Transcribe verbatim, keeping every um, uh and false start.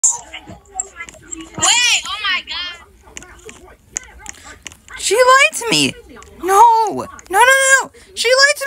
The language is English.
Wait, oh my god. She lied to me. No, no, no, no. She lied to